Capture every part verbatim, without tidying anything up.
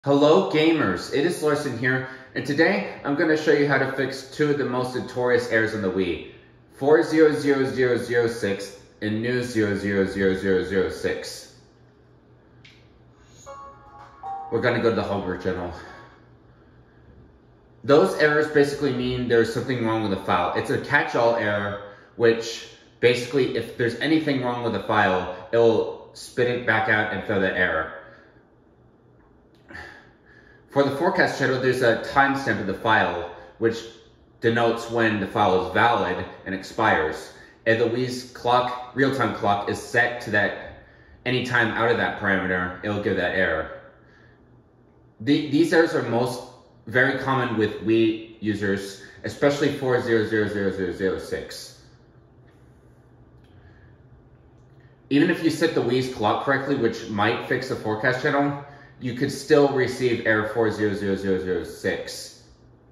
Hello gamers, it is Larson here, and today I'm going to show you how to fix two of the most notorious errors on the Wii, four zero zero zero zero six and news zero zero zero zero zero six. We're going to go to the Homebrew channel. Those errors basically mean there's something wrong with the file. It's a catch-all error, which basically if there's anything wrong with the file, it'll spit it back out and throw that error. For the forecast channel, there's a timestamp of the file, which denotes when the file is valid and expires. If the Wii's clock, real-time clock, is set to that any time out of that parameter, it'll give that error. The, these errors are most very common with Wii users, especially four zero zero zero zero zero six. Even if you set the Wii's clock correctly, which might fix the forecast channel, you could still receive error four zero zero zero zero six.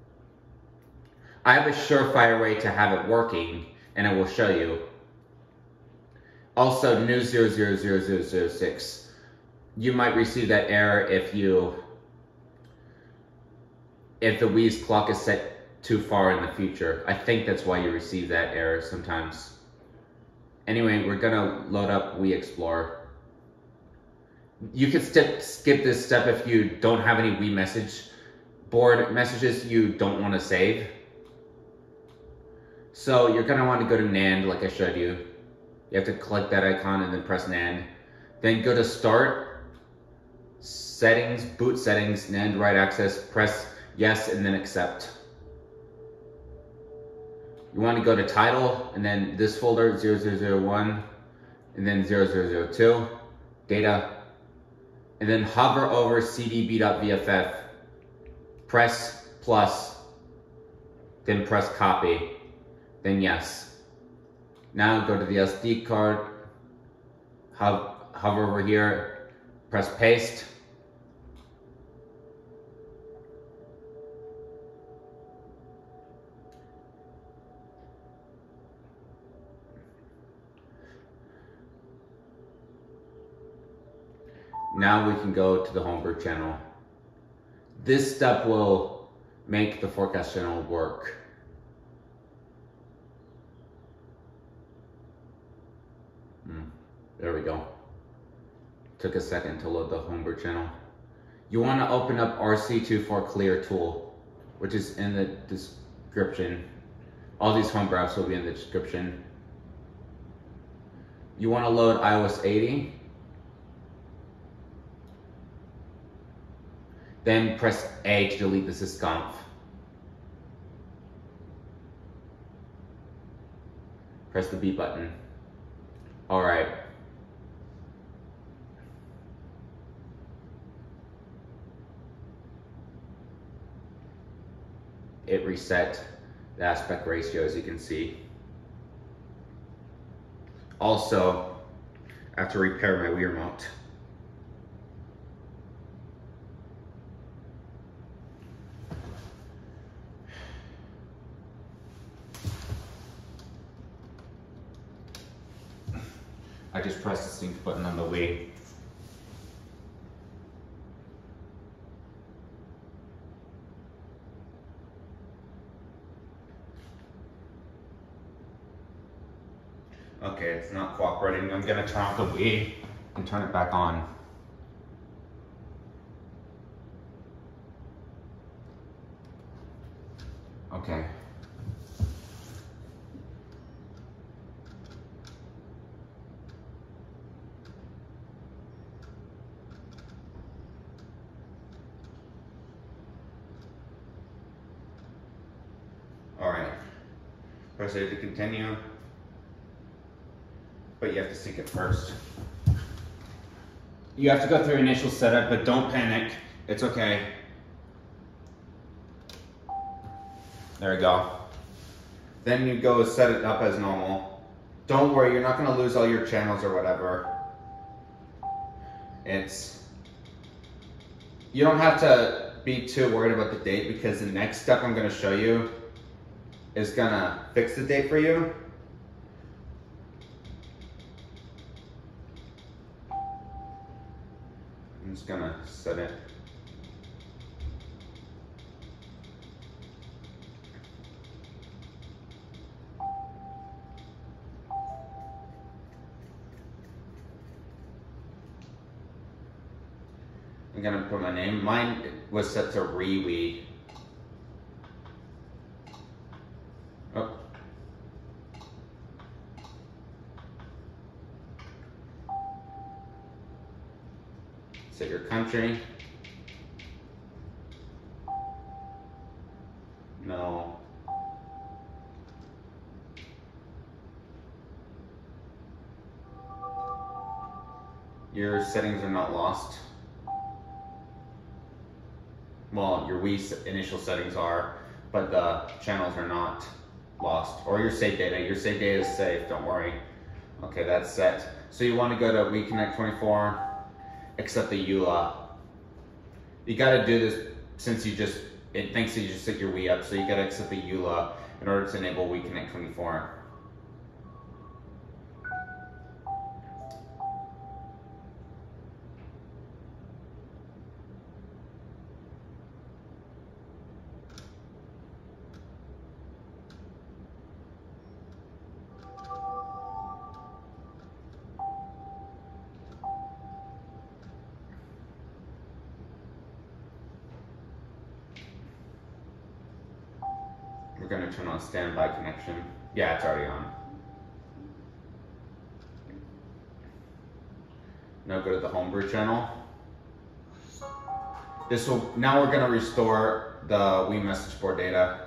I have a surefire way to have it working, and I will show you. Also, news zero zero zero zero zero six. You might receive that error if you if the Wii's clock is set too far in the future. I think that's why you receive that error sometimes. Anyway, we're gonna load up Wii Explorer. You can skip, skip this step if you don't have any Wii message board messages you don't want to save. So you're going to want to go to NAND like I showed you. You have to click that icon and then press NAND. Then go to Start, Settings, Boot Settings, NAND Write Access, press Yes and then Accept. You want to go to Title and then this folder zero zero zero one and then zero zero zero two, Data. And then hover over C D B dot V F F, press plus, then press copy, then yes. Now go to the S D card, hover over here, press paste. Now we can go to the Homebrew channel. This step will make the forecast channel work. Hmm. There we go. Took a second to load the Homebrew channel. You want to open up R C twenty-four Clear tool, which is in the description. All these Homebrew apps will be in the description. You want to load i O S eighty. Then press A to delete the sysconf. Press the B button. All right. It reset the aspect ratio, as you can see. Also, I have to repair my Wii remote. I just pressed the sync button on the Wii. Okay, it's not cooperating. I'm gonna turn off the Wii and turn it back on. Okay. Alright, press A to continue, but you have to sync it first. You have to go through initial setup, but don't panic, it's okay. There we go. Then you go set it up as normal. Don't worry, you're not going to lose all your channels or whatever. It's, you don't have to be too worried about the date because the next step I'm going to show you is gonna fix the date for you. I'm just gonna set it I'm gonna put my name. Mine was set to ReWe. Oh. Set your country. No. Your settings are not lost. Well, your Wii initial settings are, but the channels are not lost. Or your saved data. Your saved data is safe, don't worry. Okay, that's set. So you want to go to Wii Connect twenty-four, accept the E U L A. You got to do this since you just, it thinks that you just set your Wii up, so you got to accept the E U L A in order to enable Wii Connect twenty-four. We're going to turn on standby connection. Yeah, it's already on. Now go to the homebrew channel. This will, now we're going to restore the Wii message board data.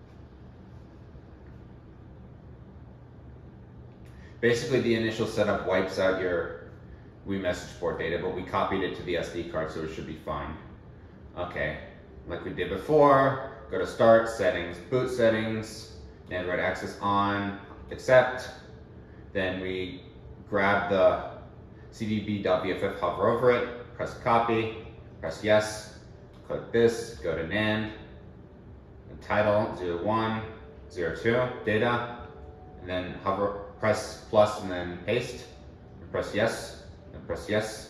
Basically, the initial setup wipes out your Wii message board data, but we copied it to the S D card, so it should be fine. Okay, like we did before. Go to Start, Settings, Boot Settings, Android Access on, Accept. Then we grab the C D B dot V F F, hover over it, press Copy, press Yes, click this, go to NAND, the title zero one zero two, data, and then hover, press plus and then paste, and press Yes, and press Yes.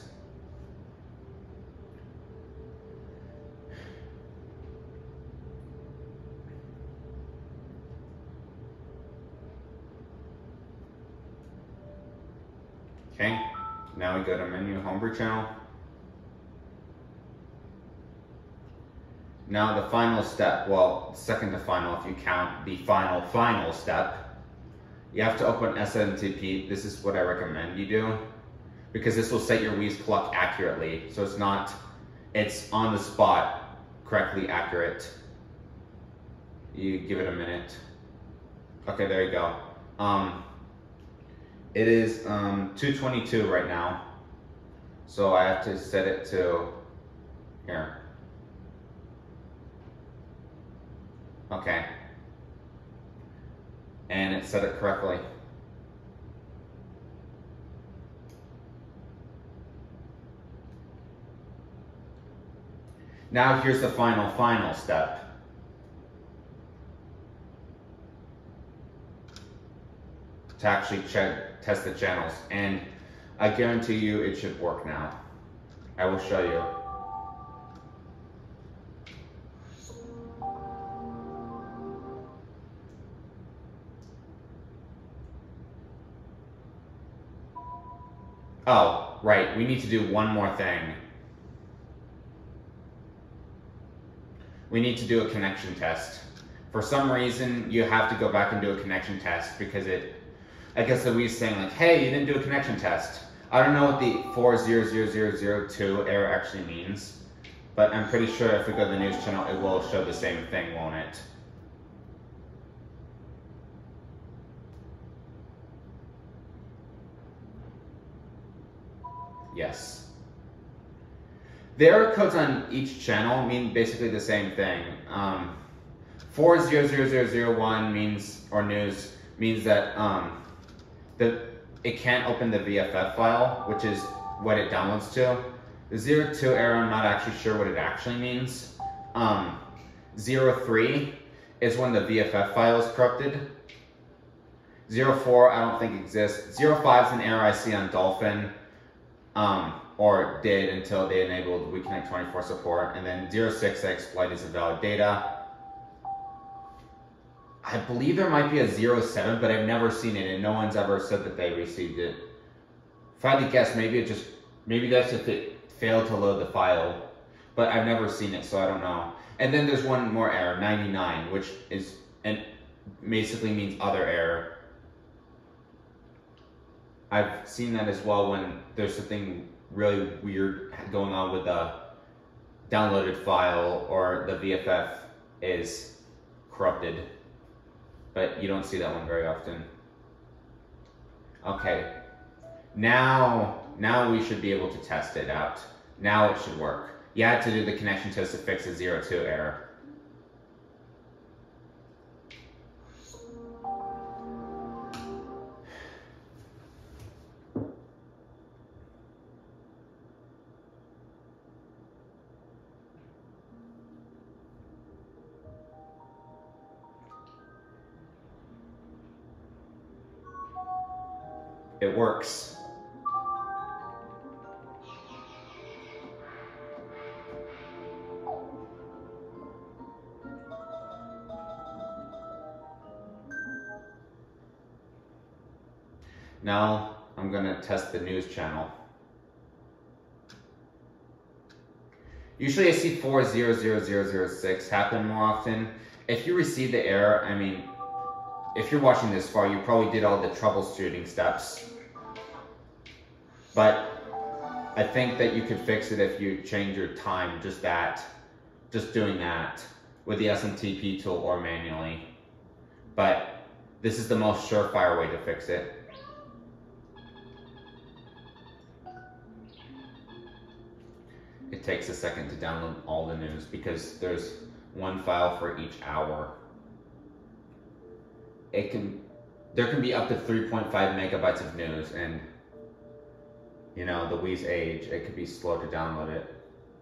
Okay, now we go to menu homebrew channel. Now the final step, well, second to final if you count the final, final step, you have to open S M T P. This is what I recommend you do, because this will set your Wii's clock accurately. So it's not, it's on the spot, correctly accurate. You give it a minute. Okay, there you go. Um, It is um, two twenty-two right now, so I have to set it to here. Okay, and it set it correctly. Now here's the final, final step. To actually check, test the channels, and I guarantee you it should work now. I will show you. Oh, right, we need to do one more thing. We need to do a connection test. For some reason, you have to go back and do a connection test because it, I guess the Wii's saying like, hey, you didn't do a connection test. I don't know what the four zero zero zero zero two error actually means, but I'm pretty sure if we go to the news channel, it will show the same thing, won't it? Yes. The error codes on each channel mean basically the same thing. Um, four zero zero zero zero one means, or news, means that um, the, it can't open the V F F file, which is what it downloads to. The zero two error, I'm not actually sure what it actually means. Um, zero three is when the V F F file is corrupted. zero four I don't think exists. zero five is an error I see on Dolphin, um, or did until they enabled Wii Connect twenty-four support. And then zero six I exploit is invalid data. I believe there might be a zero seven, but I've never seen it, and no one's ever said that they received it. If I had to guess, maybe it just, maybe that's if it failed to load the file. but I've never seen it, so I don't know. And then there's one more error, ninety-nine, which is and basically means other error. I've seen that as well when there's something really weird going on with the downloaded file or the V F F is corrupted, but you don't see that one very often. Okay, now, now we should be able to test it out. Now it should work. You had to do the connection test to fix the zero two error. It works. Now I'm going to test the news channel. Usually I see four zero zero zero zero six happen more often. If you receive the error, I mean, if you're watching this far, you probably did all the troubleshooting steps. But I think that you could fix it if you change your time, just that, just doing that with the S M T P tool or manually. But this is the most surefire way to fix it. It takes a second to download all the news because there's one file for each hour. It can, there can be up to three point five megabytes of news, and you know, the Wii's age, it could be slow to download it.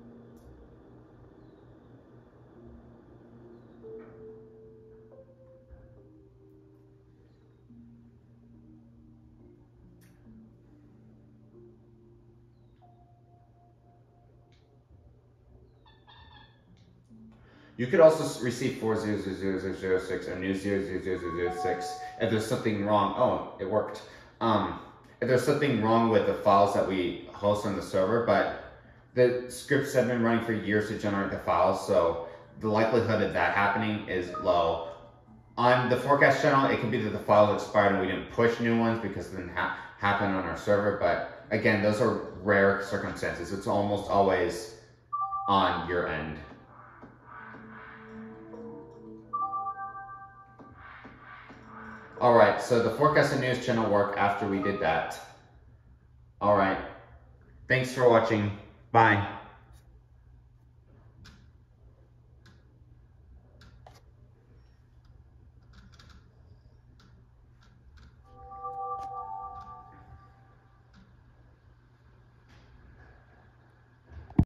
You could also receive four zero zero zero zero zero six and news zero zero zero zero zero six if there's something wrong. Oh, it worked. Um, if there's something wrong with the files that we host on the server, but the scripts have been running for years to generate the files, so the likelihood of that happening is low. On the forecast channel, it could be that the files expired and we didn't push new ones because it didn't ha happen on our server, but again, those are rare circumstances. It's almost always on your end. Alright, so the forecast and news channel worked after we did that. Alright, thanks for watching. Bye.